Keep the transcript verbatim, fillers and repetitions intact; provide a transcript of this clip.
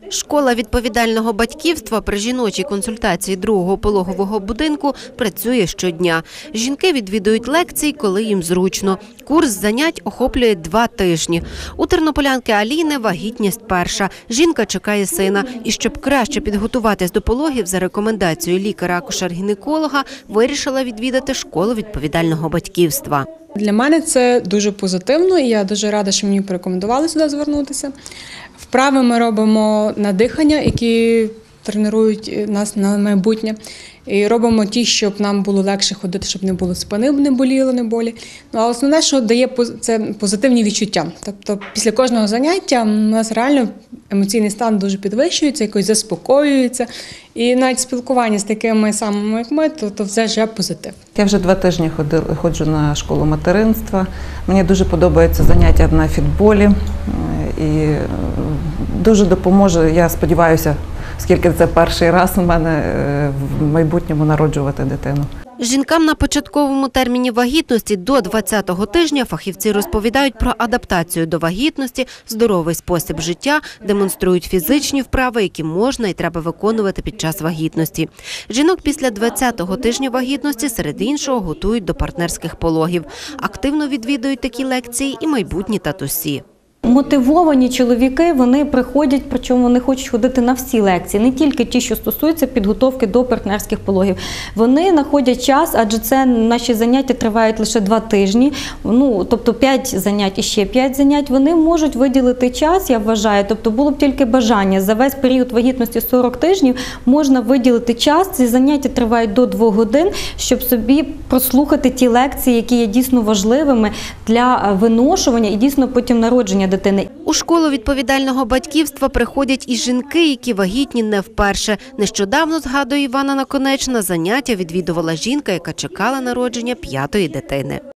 Школа відповідального батьківства при жіночій консультації другого пологового будинку працює щодня. Жінки відвідують лекції, коли їм зручно. Курс занять охоплює два тижні. У тернополянки Аліни вагітність перша. Жінка чекає сина. І щоб краще підготуватись до пологів, за рекомендацією лікаря-акушер-гінеколога, вирішила відвідати школу відповідального батьківства. Для мене це дуже позитивно, і я дуже рада, що мені порекомендували сюди звернутися. Вправи ми робимо на дихання, які тренують нас на майбутнє. І робимо ті, щоб нам було легше ходити, щоб не було спини, не боліло, не болі. Ну, а основне, що дає, це позитивні відчуття. Тобто після кожного заняття у нас реально емоційний стан дуже підвищується, якось заспокоюється. І навіть спілкування з такими самими, як ми, то, то це вже позитив. Я вже два тижні ходила, ходжу на школу материнства. Мені дуже подобаються заняття на фітболі. І дуже допоможе, я сподіваюся, оскільки це перший раз у мене в майбутньому народжувати дитину. Жінкам на початковому терміні вагітності до двадцятого тижня фахівці розповідають про адаптацію до вагітності, здоровий спосіб життя, демонструють фізичні вправи, які можна і треба виконувати під час вагітності. Жінок після двадцятого тижня вагітності, серед іншого, готують до партнерських пологів. Активно відвідують такі лекції і майбутні татусі. Мотивовані чоловіки, вони приходять, причому вони хочуть ходити на всі лекції, не тільки ті, що стосуються підготовки до партнерських пологів. Вони знаходять час, адже це наші заняття тривають лише два тижні, ну, тобто п'ять занять і ще п'ять занять. Вони можуть виділити час, я вважаю, тобто було б тільки бажання. За весь період вагітності сорок тижнів можна виділити час, ці заняття тривають до двох годин, щоб собі прослухати ті лекції, які є дійсно важливими для виношування і дійсно потім народження дитини. У школу відповідального батьківства приходять і жінки, які вагітні не вперше. Нещодавно, згадує Івана Наконечна, заняття відвідувала жінка, яка чекала народження п'ятої дитини.